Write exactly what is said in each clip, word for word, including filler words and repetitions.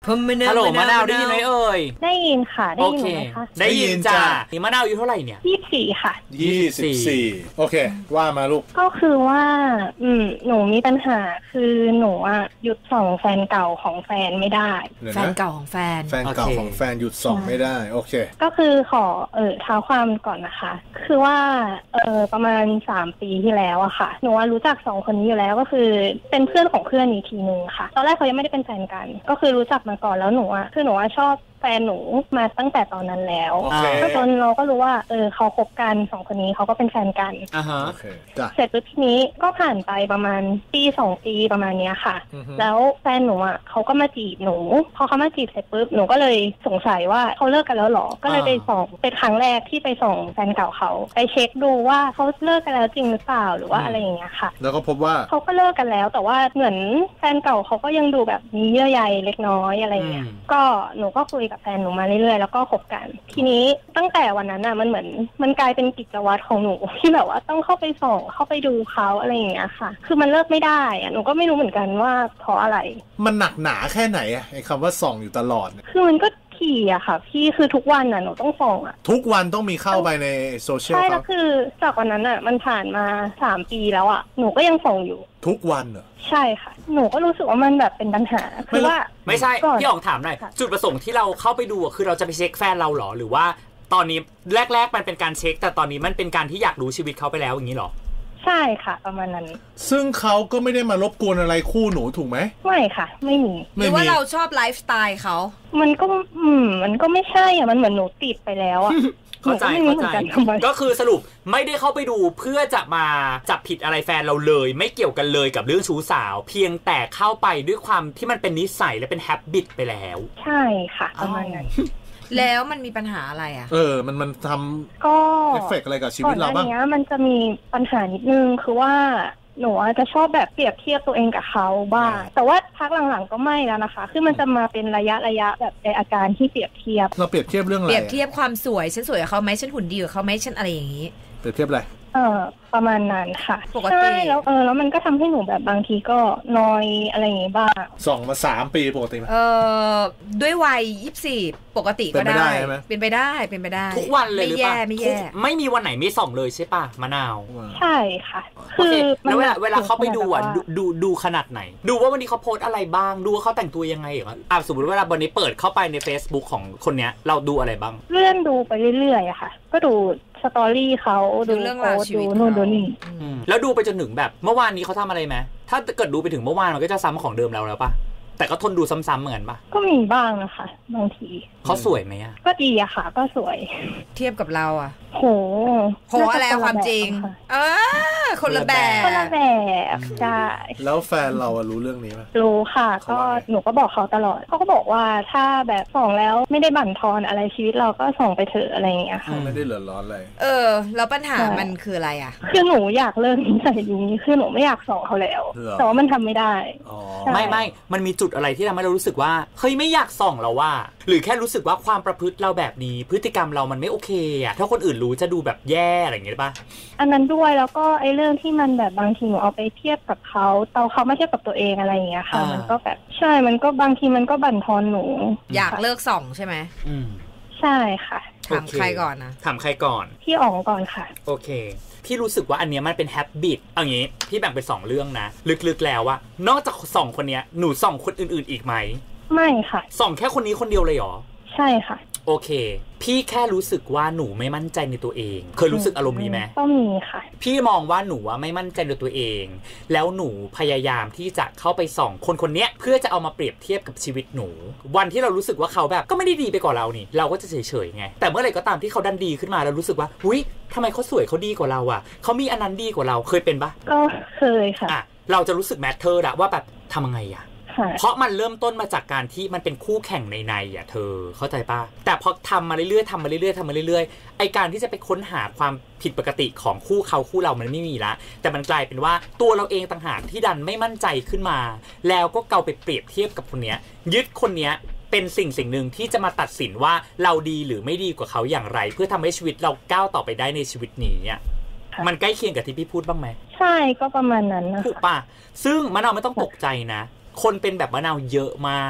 ฮัลโหลมะนาวได้ยินไหมเอ่ยได้ยินค่ะได้ยินไหมคะได้ยินจ้านี่มะนาวอายุเท่าไหร่เนี่ยยี่สิบสี่ค่ะยี่สิบสี่โอเคว่ามาลูกก็คือว่าอืมหนูมีปัญหาคือหนูอ่ะหยุดส่องแฟนเก่าของแฟนไม่ได้แฟนเก่าของแฟนแฟนเก่าของแฟนหยุดส่องไม่ได้โอเคก็คือขอเออเท้าความก่อนนะคะคือว่าเออประมาณสามปีที่แล้วอะค่ะหนูรู้จักสองคนนี้อยู่แล้วก็คือเป็นเพื่อนของเพื่อนอีกทีนึงค่ะตอนแรกเขายังไม่ได้เป็นแฟนกันก็คือรู้จักมาก่อนแล้วหนูอะคือหนูชอบแฟนหนูมาตั้งแต่ตอนนั้นแล้วก็จนเราก็รู้ว่าเออเขาคบกันสองคนนี้เขาก็เป็นแฟนกันอ่าฮะเสร็จปุ๊บทีนี้ก็ผ่านไปประมาณปีสองปีประมาณนี้ค่ะแล้วแฟนหนูอ่ะเขาก็มาจีบหนูพอเขามาจีบเสร็จปุ๊บหนูก็เลยสงสัยว่าเขาเลิกกันแล้วหรอก็เลยไปส่องเป็นครั้งแรกที่ไปส่องแฟนเก่าเขาไปเช็คดูว่าเขาเลิกกันแล้วจริงหรือเปล่าหรือว่าอะไรอย่างเงี้ยค่ะแล้วก็พบว่าเขาก็เลิกกันแล้วแต่ว่าเหมือนแฟนเก่าเขาก็ยังดูแบบมีเยื่อใยเล็กน้อยอะไรเงี้ยก็หนูก็คุยกับแฟนหนูมาเรื่อยๆแล้วก็คบกันทีนี้ตั้งแต่วันนั้นน่ะมันเหมือนมันกลายเป็นกิจวัตรของหนูที่แบบว่าต้องเข้าไปส่องเข้าไปดูเขาอะไรอย่างเงี้ยค่ะคือมันเลิกไม่ได้อะหนูก็ไม่รู้เหมือนกันว่าเพราะอะไรมันหนักหนาแค่ไหนอะไอ้คำว่าส่องอยู่ตลอดเนี่ยคือมันก็ถี่อะค่ะพี่คือทุกวันน่ะหนูต้องส่องอะทุกวันต้องมีเข้าไปในโซเชียลใช่แล้วคือจากวันนั้นอะมันผ่านมาสามปีแล้วอะหนูก็ยังส่องอยู่ทุกวันเหรอใช่ค่ะหนูก็รู้สึกว่ามันแบบเป็นปัญหาคือว่าไม่ใช่พี่อ๋องถามหน่อยจุดประสงค์ที่เราเข้าไปดูคือเราจะไปเช็คแฟนเราหรอหรือว่าตอนนี้แรกๆมันเป็นการเช็คแต่ตอนนี้มันเป็นการที่อยากรู้ชีวิตเขาไปแล้วอย่างนี้หรอใช่ค่ะประมาณนั้นซึ่งเขาก็ไม่ได้มารบกวนอะไรคู่หนูถูกไหมไม่ค่ะไม่มีหรือว่าเราชอบไลฟ์สไตล์เขามันก็อืมมันก็ไม่ใช่อ่ะมันเหมือนหนูติดไปแล้วอ่ะเข้าใจเข้าใจก็คือสรุปไม่ได้เข้าไปดูเพื่อจะมาจับผิดอะไรแฟนเราเลยไม่เกี่ยวกันเลยกับเรื่องชู้สาวเพียงแต่เข้าไปด้วยความที่มันเป็นนิสัยและเป็นแฮบบิตไปแล้วใช่ค่ะประมาณนั้นแล้วมันมีปัญหาอะไรอ่ะเออมันมันทำก็เอฟเฟกต์อะไรกับชีวิตเราบ้างก่อนหน้านี้มันจะมีปัญหานิดนึงคือว่าหนูจะชอบแบบเปรียบเทียบตัวเองกับเขาบ้างแต่ว่าพักหลังๆก็ไม่แล้วนะคะคือมันจะมาเป็นระยะระยะแบบในอาการที่เปรียบเทียบเราเปรียบเทียบเรื่องอะไรเปรียบเทียบความสวยฉันสวยกับเขาไหมฉันหุ่นดีกับเขาไหมฉันอะไรอย่างนี้เปรียบเทียบอะไรเออประมาณนั้นค่ะใช่แล้วเออแล้วมันก็ทำให้หนูแบบบางทีก็นอยอะไรอย่างงี้บ้างส่องมาสามปีปกติเออด้วยวัยยี่สิบสี่ปกติก็ได้เป็นไปได้เป็นไปได้ทุกวันเลยหรือเปล่าไม่แย่ไม่มีวันไหนไม่ส่องเลยใช่ป่ะมะนาวใช่ค่ะคือแล้วเวลาเวลาเขาไปดูอ่ะดูดูขนาดไหนดูว่าวันนี้เขาโพสอะไรบ้างดูว่าเขาแต่งตัวยังไงเหรออ่ะสมมติเวลาวันนี้เปิดเข้าไปใน Facebook ของคนเนี้ยเราดูอะไรบ้างเลื่อนดูไปเรื่อยๆอะค่ะก็ดูสตอรี่เขาดูเรื่องราวชีวิตดูนู่นดูนี่แล้วดูไปจนถึงแบบเมื่อวานนี้เขาทำอะไรไหมถ้าเกิดดูไปถึงเมื่อวานมันก็จะซ้ำของเดิมแล้วแล้วป่ะแต่ก็ทนดูซ้ำๆเหมือนป่ะก็มีบ้างนะคะบางทีเขาสวยไหมอ่ะก็ดีอะค่ะก็สวยเทียบกับเราอะโหโหอะไรความจริงเออคนละแบบคนละแบบใช่แล้วแฟนเรารู้เรื่องนี้ไหมรู้ค่ะก็หนูก็บอกเขาตลอดเขาก็บอกว่าถ้าแบบส่องแล้วไม่ได้บั่นทอนอะไรชีวิตเราก็ส่องไปเถอะอะไรอย่างเงี้ยค่ะไม่ได้เหลือร้อนอะไรเออแล้วปัญหามันคืออะไรอ่ะคือหนูอยากเลิกนิสัยนี้คือหนูไม่อยากส่องเขาแล้วแต่ว่ามันทำไม่ได้ไม่ไม่มันมีจุดอะไรที่ทำให้เรารู้สึกว่าเฮ้ยไม่อยากส่องเราว่าหรือแค่รู้สึกว่าความประพฤติเราแบบนี้พฤติกรรมเรามันไม่โอเคอ่ะถ้าคนอื่นรู้จะดูแบบแย่อะไรอย่างเงี้ยป่ะอันนั้นด้วยแล้วก็ไอ้เรื่องที่มันแบบบางทีหนูเอาไปเทียบกับเขาเอาเขามาเทียบกับตัวเองอะไรอย่างเงี้ยค่ะมันก็แบบใช่มันก็บางทีมันก็บั่นทอนหนูอยากเลิกส่องใช่ไหมอืมใช่ค่ะถามใครก่อนนะถามใครก่อนพี่อ๋องก่อนค่ะโอเคพี่รู้สึกว่าอันเนี้ยมันเป็นแฮบบิตเอางี้พี่แบ่งเป็นสองเรื่องนะลึกๆแล้วอะนอกจากสองคนเนี้ยหนูส่องคนอื่นๆอีกไหมไม่ค่ะส่องแค่คนนี้คนเดียวเลยเหรอใช่ค่ะโอเคพี่แค่รู้สึกว่าหนูไม่มั่นใจในตัวเองเคยรู้สึกอารมณ์นี้ไหมก็มีค่ะพี่มองว่าหนูว่าไม่มั่นใจในตัวเองแล้วหนูพยายามที่จะเข้าไปส่องคนคนนี้เพื่อจะเอามาเปรียบเทียบกับชีวิตหนูวันที่เรารู้สึกว่าเขาแบบก็ไม่ได้ดีไปกว่าเรานี่เราก็จะเฉยๆไงแต่เมื่อไหร่ก็ตามที่เขาดันดีขึ้นมาเรารู้สึกว่าหุ้ยทำไมเขาสวยเขาดีกว่าเราอ่ะเขามีอันนั้นดีกว่าเราเคยเป็นปะก็เคยค่ะอ่ะเราจะรู้สึกแมทเทอร์อะว่าแบบทำยังไงอะเพราะมันเริ่มต้นมาจากการที่มันเป็นคู่แข่งในในอ่ะเธอเข้าใจป่ะแต่พอทำมาเรื่อยๆทำมาเรื่อยๆทำมาเรื่อยๆไอการที่จะไปค้นหาความผิดปกติของคู่เขาคู่เรามันไม่มีละแต่มันกลายเป็นว่าตัวเราเองต่างหากที่ดันไม่มั่นใจขึ้นมาแล้วก็เกาไปเปรียบเทียบกับคนเนี้ยยึดคนเนี้ยเป็นสิ่งสิ่งหนึ่งที่จะมาตัดสินว่าเราดีหรือไม่ดีกว่าเขาอย่างไรเพื่อทำให้ชีวิตเราก้าวต่อไปได้ในชีวิตนี้เนี่ยมันใกล้เคียงกับที่พี่พูดบ้างไหมใช่ก็ประมาณนั้นนะถูกป่ะซึ่งมะนาวไม่ต้องตกใจนะคนเป็นแบบมะนาวเยอะมาก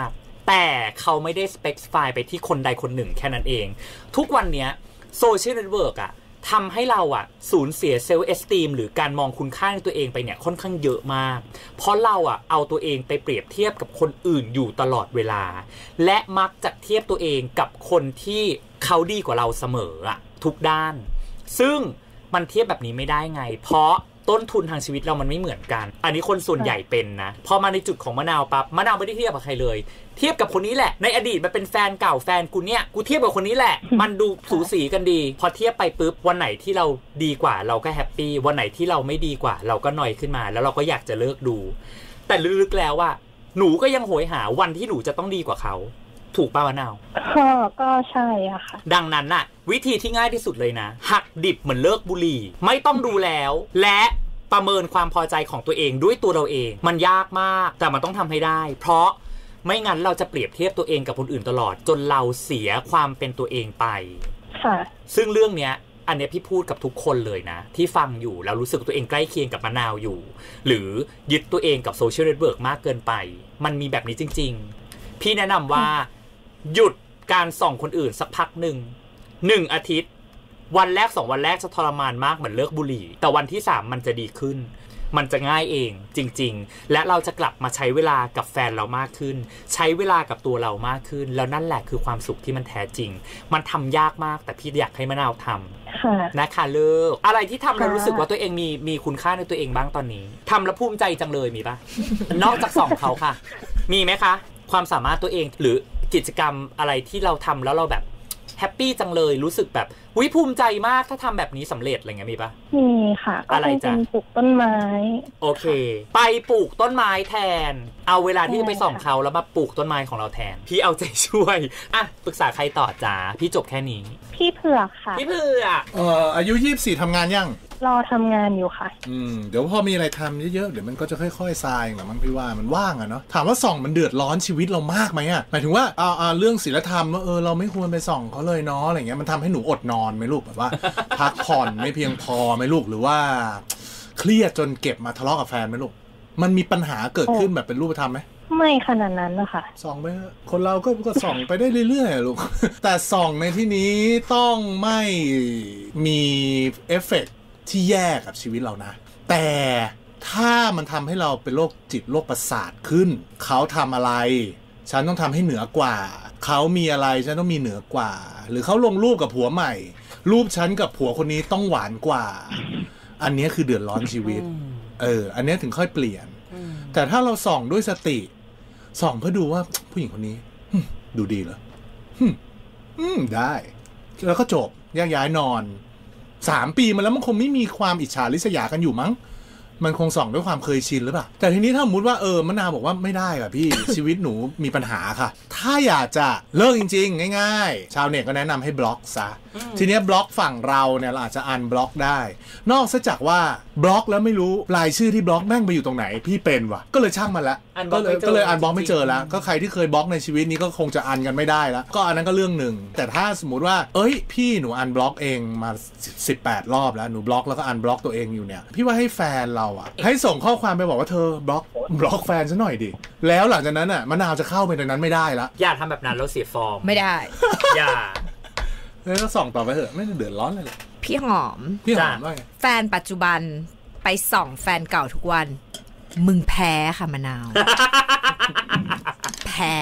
แต่เขาไม่ได้ specify ไปที่คนใดคนหนึ่งแค่นั้นเองทุกวันนี้โซเชียลเน็ตเวิร์กอะทำให้เราอะสูญเสียเซลฟ์เอสตีมหรือการมองคุณค่าในตัวเองไปเนี่ยค่อนข้างเยอะมากเพราะเราอะเอาตัวเองไปเปรียบเทียบกับคนอื่นอยู่ตลอดเวลาและมักจะเทียบตัวเองกับคนที่เขาดีกว่าเราเสมออะทุกด้านซึ่งมันเทียบแบบนี้ไม่ได้ไงเพราะต้นทุนทางชีวิตเรามันไม่เหมือนกันอันนี้คนส่วนใหญ่เป็นนะพอมาในจุดของมะนาวปั๊บมะนาวไม่ได้เทียบกับใครเลยเทียบกับคนนี้แหละในอดีตมันเป็นแฟนเก่าแฟนกูเนี่ยกูเทียบกับคนนี้แหละมันดูสูสีกันดีพอเทียบไปปุ๊บวันไหนที่เราดีกว่าเราก็แฮปปี้วันไหนที่เราไม่ดีกว่าเราก็หน่อยขึ้นมาแล้วเราก็อยากจะเลิกดูแต่ลึกๆแล้วว่าหนูก็ยังโหยหาวันที่หนูจะต้องดีกว่าเขาถูกป่ะมะนาวก็ก็ใช่อะค่ะดังนั้นน่ะวิธีที่ง่ายที่สุดเลยนะหักดิบเหมือนเลิกบุหรี่ไม่ต้องดูแล้วและประเมินความพอใจของตัวเองด้วยตัวเราเองมันยากมากแต่มันต้องทำให้ได้เพราะไม่งั้นเราจะเปรียบเทียบตัวเองกับคนอื่นตลอดจนเราเสียความเป็นตัวเองไปค่ะซึ่งเรื่องเนี้ยอันเนี้ยพี่พูดกับทุกคนเลยนะที่ฟังอยู่แล้วรู้สึกตัวเองใกล้เคียงกับมะนาวอยู่หรือยึดตัวเองกับโซเชียลเน็ตเวิร์กมากเกินไปมันมีแบบนี้จริงๆพี่แนะนำว่าหยุดการส่องคนอื่นสักพักหนึ่งหนึ่งอาทิตย์วันแรกสองวันแรกจะทรมานมากเหมือนเลิกบุหรี่แต่วันที่สามมันจะดีขึ้นมันจะง่ายเองจริงๆและเราจะกลับมาใช้เวลากับแฟนเรามากขึ้นใช้เวลากับตัวเรามากขึ้นแล้วนั่นแหละคือความสุขที่มันแท้จริงมันทำยากมากแต่พี่อยากให้มะนาวทำนะคะเลิกอะไรที่ทำแล้วรู้สึกว่าตัวเองมีมีคุณค่าในตัวเองบ้างตอนนี้ทำแล้วภูมิใจจังเลยมีปะ นอกจากสองเขาค่ะมีไหมคะความสามารถตัวเองหรือกิจกรรมอะไรที่เราทำแล้วเราแบบแฮปปี้จังเลยรู้สึกแบบวิภูมิใจมากถ้าทำแบบนี้สำเร็จอะไรเงี้ยมีปะมีค่ะอะไรจะปลูกต้นไม้โอเคไปปลูกต้นไม้แทนเอาเวลาที่จะไปส่องเขาแล้วมาปลูกต้นไม้ของเราแทนพี่เอาใจช่วยอ่ะปรึกษาใครต่อจ้าพี่จบแค่นี้พี่เผือกค่ะพี่เผือกเอ่ออายุยี่สิบสี่ทำงานยังรอทำงานอยู่ค่ะอืมเดี๋ยวพอมีอะไรทำเยอะๆเดี๋ยวมันก็จะค่อยๆทรายหรอมั้งพี่ว่ามันว่างอะเนาะถามว่าส่องมันเดือดร้อนชีวิตเรามากไหมอะหมายถึงว่าเอาเอาเรื่องศีลธรรมว่าเออเราไม่ควรไปส่องเขาเลยเนาะอะไรเงี้ยมันทำให้หนูอดนอนไหมลูกแบบว่า พักผ่อนไม่เพียงพอไหมลูกหรือว่าเครียดจนเก็บมาทะเลาะกับแฟนไหมลูกมันมีปัญหาเกิดขึ้นแบบเป็นรูปธรรมไหมไม่ขนาดนั้นนะคะส่องไปคนเราก็ก็ส่องไปได้เรื่อยๆลูกแต่ส่องในที่นี้ต้องไม่มีเอฟเฟกต์ที่แย่กับชีวิตเรานะแต่ถ้ามันทำให้เราเป็นโรคจิตโรคประสาทขึ้นเขาทำอะไรฉันต้องทำให้เหนือกว่าเขามีอะไรฉันต้องมีเหนือกว่าหรือเขาลงรูปกับผัวใหม่รูปฉันกับผัวคนนี้ต้องหวานกว่าอันนี้คือเดือดร้อนชีวิตเอออันนี้ถึงค่อยเปลี่ยนแต่ถ้าเราส่องด้วยสติส่องเพื่อดูว่าผู้หญิงคนนี้ดูดีเหรออืมได้แล้วก็จบแยกย้ายนอนสามปีมาแล้วมันคงไม่มีความอิจฉาริษยากันอยู่มั้งมันคงส่องด้วยความเคยชินหรือเปล่าแต่ทีนี้ถ้าสมมติว่าเออมะนาวบอกว่าไม่ได้ค่ะพี่ ชีวิตหนูมีปัญหาค่ะถ้าอยากจะเลิกจริงๆง่ายๆชาวเน็ตก็แนะนำให้บล็อกซะทีนี้บล็อกฝั่งเราเนี่ยเราอาจจะอันบล็อกได้นอกจากว่าบล็อกแล้วไม่รู้รายชื่อที่บล็อกแม่งไปอยู่ตรงไหนพี่เป็นวะก็เลยช่างมันละก็เลยก็เลยอันบล็อกไม่เจอแล้วก็ใครที่เคยบล็อกในชีวิตนี้ก็คงจะอันกันไม่ได้แล้วก็อันนั้นก็เรื่องหนึ่งแต่ถ้าสมมติว่าเอ้ยพี่หนูอันบล็อกเองมาสิบแปดรอบแล้วหนูบล็อกแล้วก็อันบล็อกตัวเองอยู่เนี่ยพี่ว่าให้แฟนเราอ่ะให้ส่งข้อความไปบอกว่าเธอบล็อกบล็อกแฟนซะหน่อยดิแล้วหลังจากนั้นอ่ะมะนาวจะเข้าไปในนั้นไม่ได้ละอย่าทำแบบนั้นแล้วเสียฟอร์มไม่ได้อย่าแล้วก็ส่องต่อไปเถอะไม่เดือดร้อนเลยพี่หอมพี่หอมว่าไงแฟนปัจจุบันไปส่องแฟนเก่าทุกวันมึงแพ้ค่ะมะนาวแพ้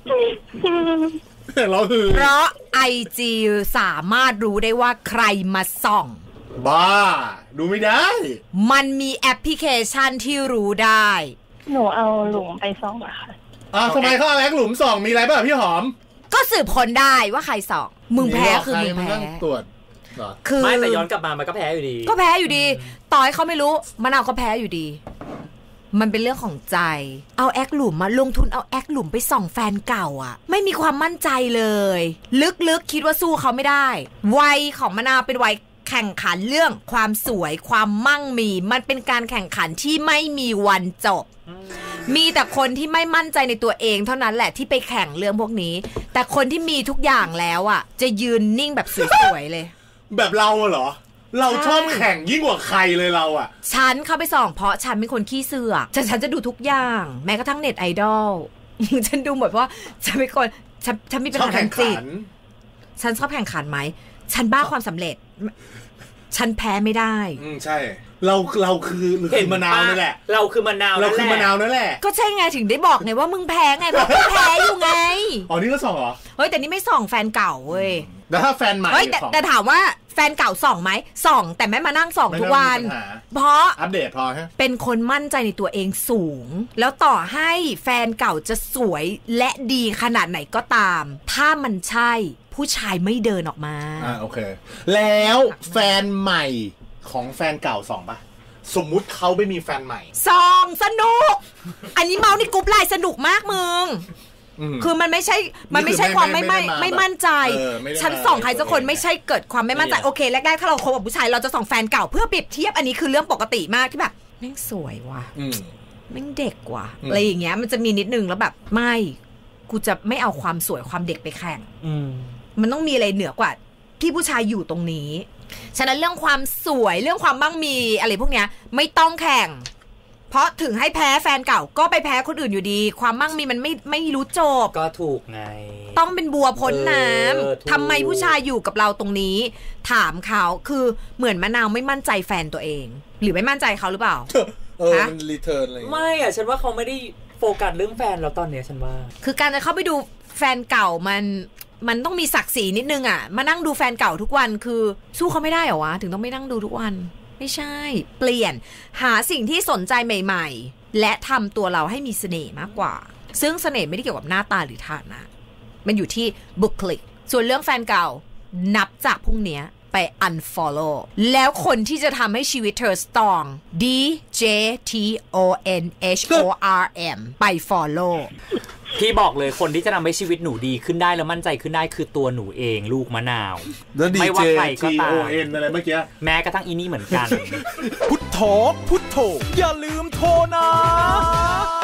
เราคือเพราะไอจีสามารถรู้ได้ว่าใครมาส่องบ้าดูไม่ได้มันมีแอปพลิเคชันที่รู้ได้หนูเอาหลุมไปส่องอะค่ะอ่าทำไมเขาเอาแอปหลุมส่องมีอะไรบ้างพี่หอมก็สืบคนได้ว่าใครส่องมึงแพ้คือมึงแพ้ตรวจคือไม่แต่ย้อนกลับมามันก็แพ้อยู่ดีก็แพ้อยู่ดีต่อให้เขาไม่รู้มะนาวก็แพ้อยู่ดีมันเป็นเรื่องของใจเอาแอคหลุมมาลงทุนเอาแอคหลุมไปส่องแฟนเก่าอ่ะไม่มีความมั่นใจเลยลึกๆคิดว่าสู้เขาไม่ได้วัยของมะนาวเป็นวัยแข่งขันเรื่องความสวยความมั่งมีมันเป็นการแข่งขันที่ไม่มีวันจบมีแต่คนที่ไม่มั่นใจในตัวเองเท่านั้นแหละที่ไปแข่งเรื่องพวกนี้แต่คนที่มีทุกอย่างแล้วอ่ะจะยืนนิ่งแบบสวยๆเลยแบบเราเหรอเราชอบแข่งยิ่งกว่าใครเลยเราอ่ะฉันเข้าไปส่องเพราะฉันเป็นคนขี้เสือกฉันฉันจะดูทุกอย่างแม้กระทั่งเน็ตไอดอลฉันดูเหมือนว่าฉันเป็นคนฉันฉันมีปัญหาทางจิตฉันชอบแข่งขันไหมฉันบ้าความสำเร็จฉันแพ้ไม่ได้อืมใช่เราเราคือคือมะนาวนั่นแหละเราคือมะนาวเราคือมะนาวนั่นแหละก็ใช่ไงถึงได้บอกไงว่ามึงแพ้ไงเพราะมึงแพ้อยู่ไงอ๋อนี่ก็ส่องเหรอเฮ้ยแต่นี่ไม่ส่องแฟนเก่าเว้ยแล้วถ้าแฟนใหม่เฮ้ยแต่แต่ถามว่าแฟนเก่าส่องไหมส่องแต่ไม่มานั่งส่องทุกวันเพราะอัปเดตพอฮะเป็นคนมั่นใจในตัวเองสูงแล้วต่อให้แฟนเก่าจะสวยและดีขนาดไหนก็ตามถ้ามันใช่ผู้ชายไม่เดินออกมาอ่าโอเคแล้วแฟนใหม่ของแฟนเก่าส่องปะสมมุติเขาไม่มีแฟนใหม่ส่องสนุกอันนี้เมาในกรุ๊ปไลน์สนุกมากมึงคือมันไม่ใช่มันไม่ใช่ความไม่ไม่ไม่มั่นใจฉันส่องใครสักคนไม่ใช่เกิดความไม่มั่นใจโอเคแรกๆถ้าเราคบกับผู้ชายเราจะส่องแฟนเก่าเพื่อเปรียบเทียบอันนี้คือเรื่องปกติมากที่แบบแม่งสวยว่ะแม่งเด็กว่ะอะไรอย่างเงี้ยมันจะมีนิดนึงแล้วแบบไม่กูจะไม่เอาความสวยความเด็กไปแข่งมันต้องมีอะไรเหนือกว่าที่ผู้ชายอยู่ตรงนี้ฉะนั้นเรื่องความสวยเรื่องความมั่งมีอะไรพวกเนี้ยไม่ต้องแข่งเพราะถึงให้แพ้แฟนเก่าก็ไปแพ้คนอื่นอยู่ดีความมั่งมีมันไม่ไม่รู้จบก็ถูกไงต้องเป็นบัวพ้นน้ำทำไมผู้ชายอยู่กับเราตรงนี้ถามเขาคือเหมือนมะนาวไม่มั่นใจแฟนตัวเองหรือไม่มั่นใจเขาหรือเปล่าเออมันรีเทิร์นอะไรไม่อ่ะฉันว่าเขาไม่ได้โฟกัสเรื่องแฟนเราตอนเนี้ยฉันว่าคือการจะเข้าไปดูแฟนเก่ามันมันต้องมีศักดิ์ศรีนิดนึงอ่ะมานั่งดูแฟนเก่าทุกวันคือสู้เขาไม่ได้เหรอวะถึงต้องไม่นั่งดูทุกวันไม่ใช่เปลี่ยนหาสิ่งที่สนใจใหม่ๆและทำตัวเราให้มีเสน่ห์มากกว่าซึ่งเสน่ห์ไม่ได้เกี่ยวกับหน้าตาหรือฐานะมันอยู่ที่บุคลิกส่วนเรื่องแฟนเก่านับจากพรุ่งนี้ไป unfollow แล้วคนที่จะทำให้ชีวิตเธอ strong D J T O N H O R M ไป follow พี่บอกเลยคนที่จะทำให้ชีวิตหนูดีขึ้นได้แล้วมั่นใจขึ้นได้คือตัวหนูเองลูกมะนาวไม่ว่าใครก็ตามอะไรเมื่อกี้แม้กระทั่งอีนี่เหมือนกันพุทโธพุทโธอย่าลืมโทรนะ